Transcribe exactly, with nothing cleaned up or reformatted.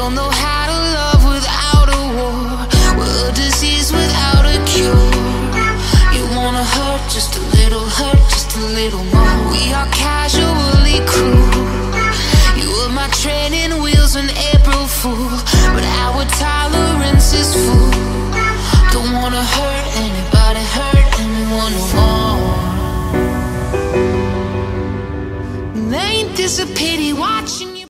don't know how to love without a war. We're a disease without a cure. You wanna hurt, just a little hurt, just a little more. We are casually cruel. You were my training wheels on April Fool, but our tolerance is full. Don't wanna hurt anybody, hurt anyone no more. Ain't this a pity watching